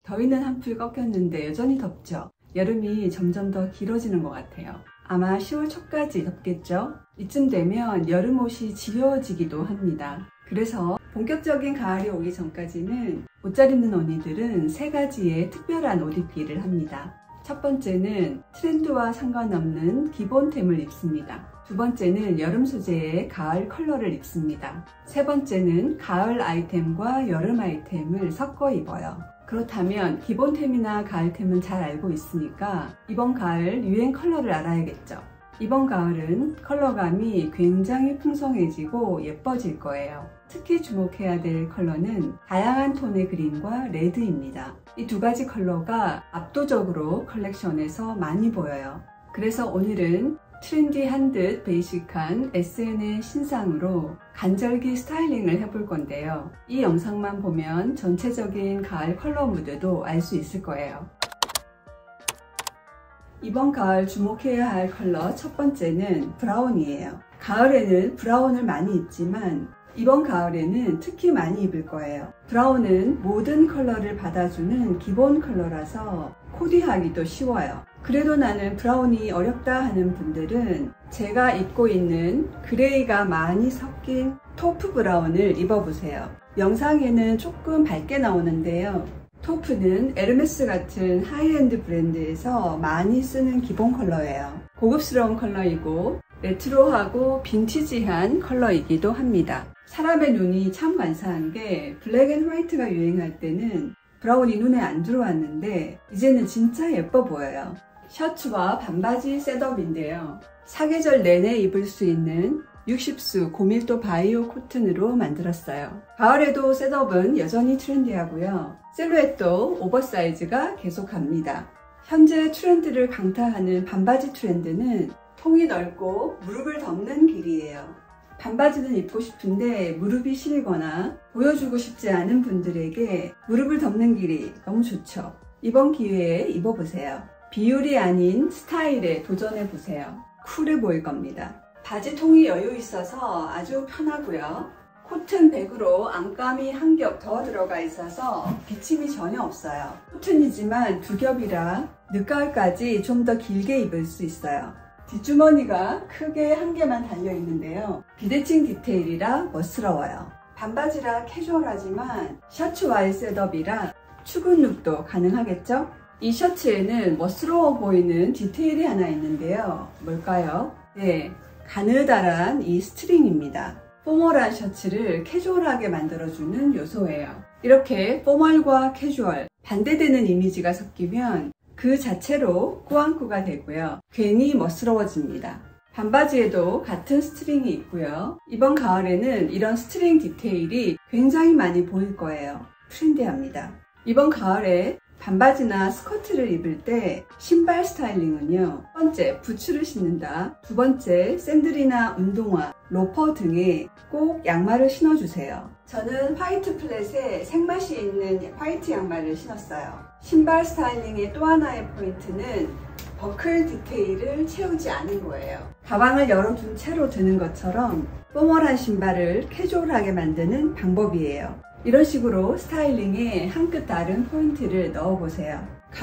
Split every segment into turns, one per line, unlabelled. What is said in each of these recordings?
더위는 한풀 꺾였는데 여전히 덥죠? 여름이 점점 더 길어지는 것 같아요. 아마 10월 초까지 덥겠죠? 이쯤 되면 여름옷이 지겨워지기도 합니다. 그래서 본격적인 가을이 오기 전까지는 옷 잘 입는 언니들은 3가지의 특별한 옷 입기를 합니다. 첫 번째는 트렌드와 상관없는 기본템을 입습니다. 두 번째는 여름 소재의 가을 컬러를 입습니다. 세 번째는 가을 아이템과 여름 아이템을 섞어 입어요. 그렇다면 기본템이나 가을템은 잘 알고 있으니까 이번 가을 유행 컬러를 알아야겠죠. 이번 가을은 컬러감이 굉장히 풍성해지고 예뻐질 거예요. 특히 주목해야 될 컬러는 다양한 톤의 그린과 레드입니다. 이 2가지 컬러가 압도적으로 컬렉션에서 많이 보여요. 그래서 오늘은 트렌디한 듯 베이직한 SN의 신상으로 간절기 스타일링을 해볼 건데요. 이 영상만 보면 전체적인 가을 컬러 무드도 알 수 있을 거예요. 이번 가을 주목해야 할 컬러 첫 번째는 브라운이에요. 가을에는 브라운을 많이 입지만 이번 가을에는 특히 많이 입을 거예요. 브라운은 모든 컬러를 받아주는 기본 컬러라서 코디하기도 쉬워요. 그래도 나는 브라운이 어렵다 하는 분들은 제가 입고 있는 그레이가 많이 섞인 토프 브라운을 입어보세요. 영상에는 조금 밝게 나오는데요. 토프는 에르메스 같은 하이엔드 브랜드에서 많이 쓰는 기본 컬러예요. 고급스러운 컬러이고 레트로하고 빈티지한 컬러이기도 합니다. 사람의 눈이 참 간사한 게 블랙 앤 화이트가 유행할 때는 브라운이 눈에 안 들어왔는데 이제는 진짜 예뻐 보여요. 셔츠와 반바지 셋업인데요. 사계절 내내 입을 수 있는 60수 고밀도 바이오 코튼으로 만들었어요. 가을에도 셋업은 여전히 트렌디하고요. 실루엣도 오버사이즈가 계속갑니다. 현재 트렌드를 강타하는 반바지 트렌드는 통이 넓고 무릎을 덮는 길이에요. 반바지는 입고 싶은데 무릎이 시리거나 보여주고 싶지 않은 분들에게 무릎을 덮는 길이 너무 좋죠. 이번 기회에 입어보세요. 비율이 아닌 스타일에 도전해보세요. 쿨해 보일 겁니다. 바지 통이 여유 있어서 아주 편하고요. 코튼 백으로 안감이 한 겹 더 들어가 있어서 비침이 전혀 없어요. 코튼이지만 2겹이라 늦가을까지 좀 더 길게 입을 수 있어요. 뒷주머니가 크게 한 개만 달려 있는데요. 비대칭 디테일이라 멋스러워요. 반바지라 캐주얼하지만 셔츠와의 셋업이라 추군 룩도 가능하겠죠? 이 셔츠에는 멋스러워 보이는 디테일이 하나 있는데요. 뭘까요? 네, 가느다란 이 스트링입니다. 포멀한 셔츠를 캐주얼하게 만들어주는 요소예요. 이렇게 포멀과 캐주얼, 반대되는 이미지가 섞이면 그 자체로 꾸안꾸가 되고요. 괜히 멋스러워집니다. 반바지에도 같은 스트링이 있고요. 이번 가을에는 이런 스트링 디테일이 굉장히 많이 보일 거예요. 트렌디합니다. 이번 가을에 반바지나 스커트를 입을 때 신발 스타일링은요. 첫 번째, 부츠를 신는다. 두 번째, 샌들이나 운동화, 로퍼 등에 꼭 양말을 신어주세요. 저는 화이트 플랫에 생맛이 있는 화이트 양말을 신었어요. 신발 스타일링의 또 하나의 포인트는 버클 디테일을 채우지 않은 거예요. 가방을 열어둔 채로 드는 것처럼 포멀한 신발을 캐주얼하게 만드는 방법이에요. 이런 식으로 스타일링에 한 끗 다른 포인트를 넣어보세요.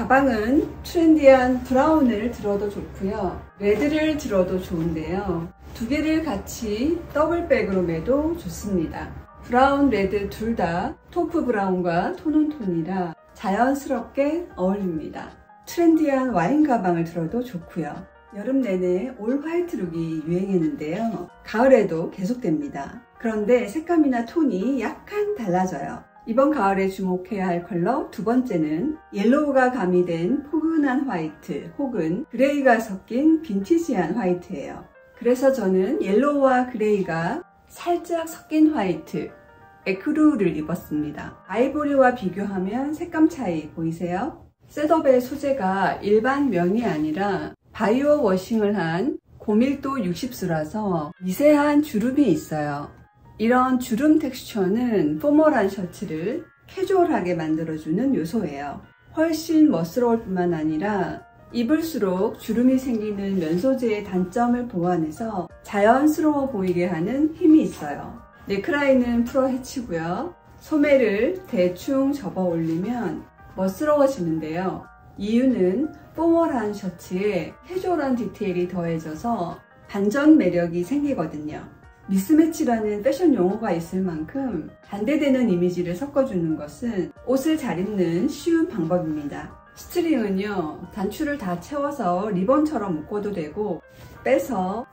가방은 트렌디한 브라운을 들어도 좋고요. 레드를 들어도 좋은데요. 2개를 같이 더블백으로 매도 좋습니다. 브라운, 레드 둘 다 토프 브라운과 톤온 톤이라 자연스럽게 어울립니다. 트렌디한 와인 가방을 들어도 좋고요. 여름 내내 올 화이트 룩이 유행했는데요. 가을에도 계속됩니다. 그런데 색감이나 톤이 약간 달라져요. 이번 가을에 주목해야 할 컬러 두 번째는 옐로우가 가미된 포근한 화이트 혹은 그레이가 섞인 빈티지한 화이트예요. 그래서 저는 옐로우와 그레이가 살짝 섞인 화이트, 에크루를 입었습니다. 아이보리와 비교하면 색감 차이 보이세요? 셋업의 소재가 일반 면이 아니라 바이오 워싱을 한 고밀도 60수라서 미세한 주름이 있어요. 이런 주름 텍스처는 포멀한 셔츠를 캐주얼하게 만들어주는 요소예요. 훨씬 멋스러울 뿐만 아니라 입을수록 주름이 생기는 면 소재의 단점을 보완해서 자연스러워 보이게 하는 힘이 있어요. 넥라인은 풀어 헤치고요. 소매를 대충 접어 올리면 멋스러워지는데요. 이유는 포멀한 셔츠에 캐주얼한 디테일이 더해져서 반전 매력이 생기거든요. 미스매치라는 패션 용어가 있을 만큼 반대되는 이미지를 섞어주는 것은 옷을 잘 입는 쉬운 방법입니다. 스트링은요, 단추를 다 채워서 리본처럼 묶어도 되고 빼서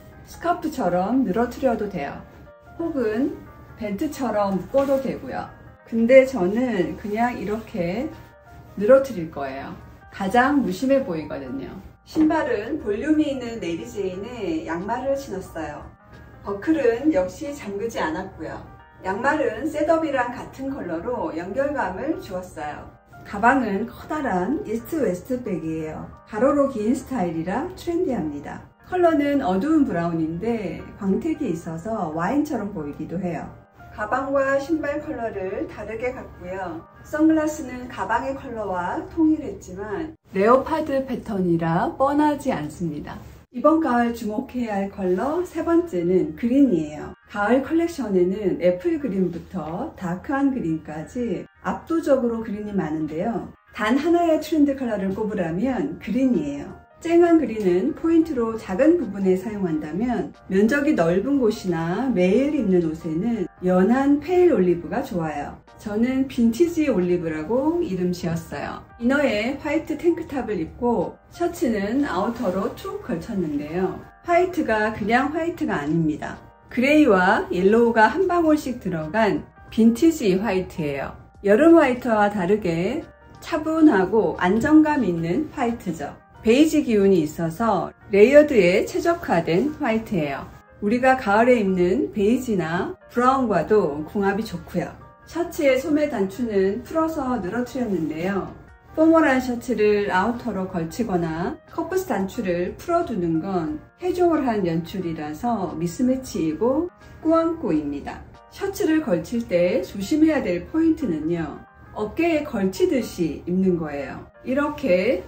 스카프처럼 늘어뜨려도 돼요. 혹은 벨트처럼 묶어도 되고요. 근데 저는 그냥 이렇게 늘어뜨릴 거예요. 가장 무심해 보이거든요. 신발은 볼륨이 있는 메리제인에 양말을 신었어요. 버클은 역시 잠그지 않았고요. 양말은 셋업이랑 같은 컬러로 연결감을 주었어요. 가방은 커다란 이스트 웨스트 백이에요. 가로로 긴 스타일이라 트렌디합니다. 컬러는 어두운 브라운인데 광택이 있어서 와인처럼 보이기도 해요. 가방과 신발 컬러를 다르게 갔고요. 선글라스는 가방의 컬러와 동일했지만 레오파드 패턴이라 뻔하지 않습니다. 이번 가을 주목해야 할 컬러 세 번째는 그린이에요. 가을 컬렉션에는 애플 그린부터 다크한 그린까지 압도적으로 그린이 많은데요. 단 하나의 트렌드 컬러를 꼽으라면 그린이에요. 쨍한 그린은 포인트로 작은 부분에 사용한다면 면적이 넓은 곳이나 매일 입는 옷에는 연한 페일 올리브가 좋아요. 저는 빈티지 올리브라고 이름 지었어요. 이너에 화이트 탱크탑을 입고 셔츠는 아우터로 툭 걸쳤는데요. 화이트가 그냥 화이트가 아닙니다. 그레이와 옐로우가 한 방울씩 들어간 빈티지 화이트예요. 여름 화이트와 다르게 차분하고 안정감 있는 화이트죠. 베이지 기운이 있어서 레이어드에 최적화된 화이트예요. 우리가 가을에 입는 베이지나 브라운과도 궁합이 좋고요. 셔츠의 소매 단추는 풀어서 늘어뜨렸는데요. 포멀한 셔츠를 아우터로 걸치거나 커프스 단추를 풀어두는 건 캐주얼한 연출이라서 미스매치이고 꾸안꾸입니다. 셔츠를 걸칠 때 조심해야 될 포인트는요. 어깨에 걸치듯이 입는 거예요. 이렇게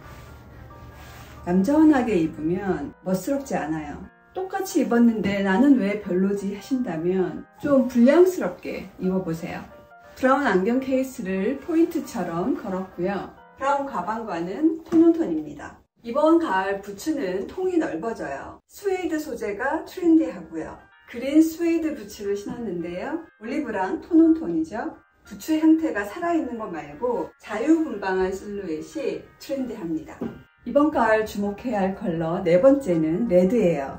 얌전하게 입으면 멋스럽지 않아요. 똑같이 입었는데 나는 왜 별로지 하신다면 좀 불량스럽게 입어보세요. 브라운 안경 케이스를 포인트처럼 걸었고요. 브라운 가방과는 톤온톤입니다. 이번 가을 부츠는 통이 넓어져요. 스웨이드 소재가 트렌디하고요. 그린 스웨이드 부츠를 신었는데요. 올리브랑 톤온톤이죠. 부츠 형태가 살아있는 것 말고 자유분방한 실루엣이 트렌디합니다. 이번 가을 주목해야 할 컬러 네 번째는 레드예요.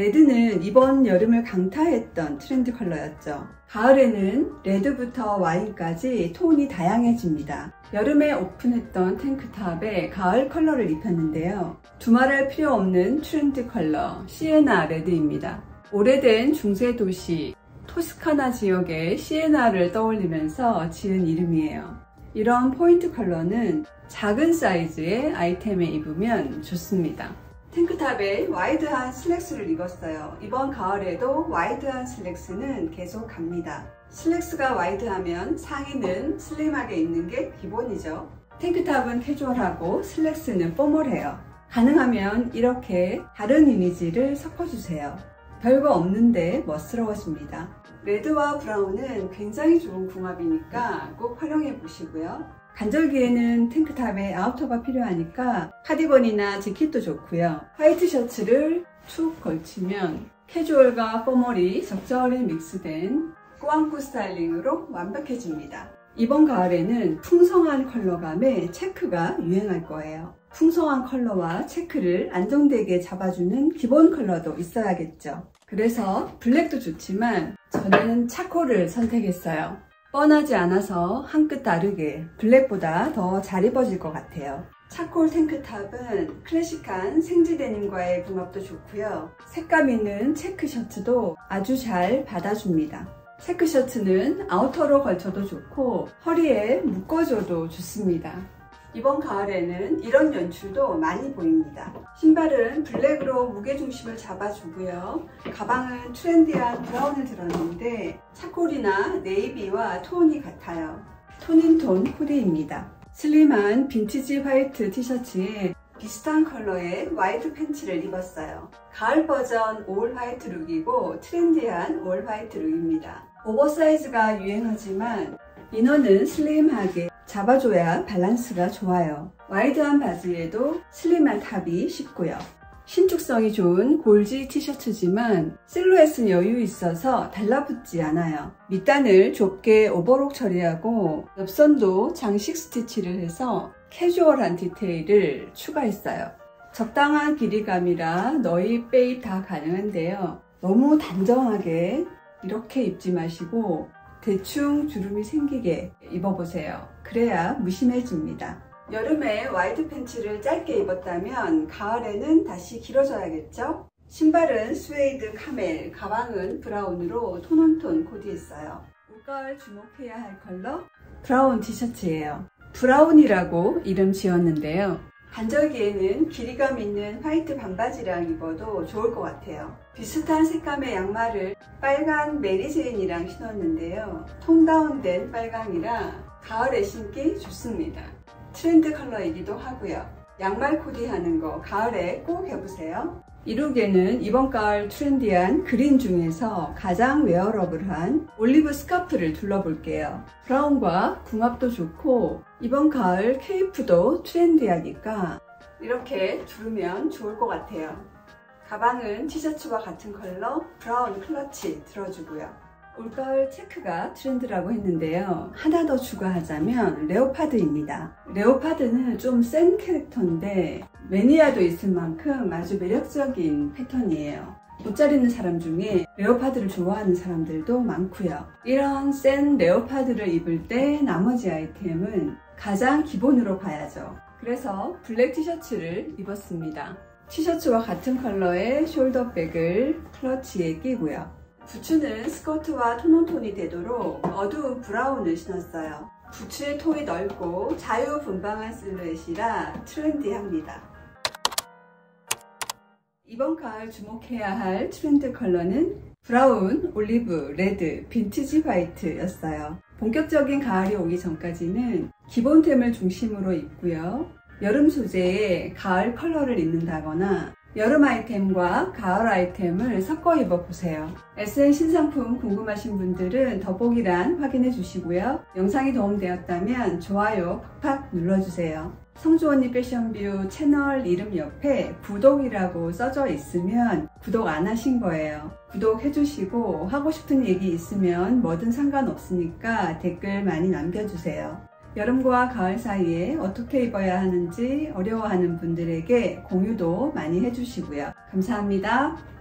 레드는 이번 여름을 강타했던 트렌드 컬러였죠. 가을에는 레드부터 와인까지 톤이 다양해집니다. 여름에 오픈했던 탱크탑에 가을 컬러를 입혔는데요. 두말할 필요 없는 트렌드 컬러 시에나 레드입니다. 오래된 중세 도시 토스카나 지역의 시에나를 떠올리면서 지은 이름이에요. 이런 포인트 컬러는 작은 사이즈의 아이템에 입으면 좋습니다. 탱크탑에 와이드한 슬랙스를 입었어요. 이번 가을에도 와이드한 슬랙스는 계속 갑니다. 슬랙스가 와이드하면 상의는 슬림하게 입는 게 기본이죠. 탱크탑은 캐주얼하고 슬랙스는 포멀해요. 가능하면 이렇게 다른 이미지를 섞어주세요. 별거 없는데 멋스러워집니다. 레드와 브라운은 굉장히 좋은 궁합이니까 꼭 활용해 보시고요. 간절기에는 탱크탑에 아우터가 필요하니까 카디건이나 재킷도 좋고요. 화이트 셔츠를 툭 걸치면 캐주얼과 포멀이 적절히 믹스된 꾸안꾸 스타일링으로 완벽해집니다. 이번 가을에는 풍성한 컬러감의 체크가 유행할 거예요. 풍성한 컬러와 체크를 안정되게 잡아주는 기본 컬러도 있어야겠죠. 그래서 블랙도 좋지만 저는 차콜을 선택했어요. 뻔하지 않아서 한 끗 다르게 블랙보다 더 잘 입어질 것 같아요. 차콜 탱크탑은 클래식한 생지 데님과의 궁합도 좋고요. 색감 있는 체크 셔츠도 아주 잘 받아줍니다. 체크 셔츠는 아우터로 걸쳐도 좋고 허리에 묶어줘도 좋습니다. 이번 가을에는 이런 연출도 많이 보입니다. 신발은 블랙으로 무게중심을 잡아주고요. 가방은 트렌디한 브라운을 들었는데 차콜이나 네이비와 톤이 같아요. 톤인톤 후디입니다. 슬림한 빈티지 화이트 티셔츠에 비슷한 컬러의 화이트 팬츠를 입었어요. 가을 버전 올 화이트 룩이고 트렌디한 올 화이트 룩입니다. 오버사이즈가 유행하지만 이너는 슬림하게 잡아줘야 밸런스가 좋아요. 와이드한 바지에도 슬림한 탑이 쉽고요. 신축성이 좋은 골지 티셔츠지만 실루엣은 여유 있어서 달라붙지 않아요. 밑단을 좁게 오버록 처리하고 옆선도 장식 스티치를 해서 캐주얼한 디테일을 추가했어요. 적당한 길이감이라 너입, 빼입 다 가능한데요. 너무 단정하게 이렇게 입지 마시고 대충 주름이 생기게 입어보세요. 그래야 무심해집니다. 여름에 와이드 팬츠를 짧게 입었다면 가을에는 다시 길어져야겠죠? 신발은 스웨이드 카멜, 가방은 브라운으로 톤온톤 코디했어요. 올가을 주목해야 할 컬러? 브라운 티셔츠예요. 브라운이라고 이름 지었는데요. 반절기에는 길이감 있는 화이트 반바지랑 입어도 좋을 것 같아요. 비슷한 색감의 양말을 빨간 메리제인이랑 신었는데요. 톤 다운된 빨강이라 가을에 신기 좋습니다. 트렌드 컬러이기도 하고요. 양말 코디하는 거 가을에 꼭 해보세요. 이 룩에는 이번 가을 트렌디한 그린 중에서 가장 웨어러블한 올리브 스카프를 둘러볼게요. 브라운과 궁합도 좋고 이번 가을 케이프도 트렌디하니까 이렇게 두르면 좋을 것 같아요. 가방은 티셔츠와 같은 컬러 브라운 클러치 들어주고요. 올가을 체크가 트렌드라고 했는데요. 하나 더 추가하자면 레오파드입니다. 레오파드는 좀 센 캐릭터인데 매니아도 있을 만큼 아주 매력적인 패턴이에요. 옷잘 입는 사람 중에 레오파드를 좋아하는 사람들도 많고요. 이런 센 레오파드를 입을 때 나머지 아이템은 가장 기본으로 가야죠. 그래서 블랙 티셔츠를 입었습니다. 티셔츠와 같은 컬러의 숄더백을 클러치에 끼고요. 부츠는 스커트와 톤온톤이 되도록 어두운 브라운을 신었어요. 부츠의 통이 넓고 자유분방한 실루엣이라 트렌디합니다. 이번 가을 주목해야 할 트렌드 컬러는 브라운, 올리브, 레드, 빈티지 화이트였어요. 본격적인 가을이 오기 전까지는 기본템을 중심으로 입고요. 여름 소재의 가을 컬러를 입는다거나 여름 아이템과 가을 아이템을 섞어 입어보세요. SN 신상품 궁금하신 분들은 더보기란 확인해 주시고요. 영상이 도움되었다면 좋아요 팍팍 눌러주세요. 성주언니 패션뷰 채널 이름 옆에 구독이라고 써져 있으면 구독 안 하신 거예요. 구독해 주시고 하고 싶은 얘기 있으면 뭐든 상관없으니까 댓글 많이 남겨주세요. 여름과 가을 사이에 어떻게 입어야 하는지 어려워하는 분들에게 공유도 많이 해주시고요. 감사합니다.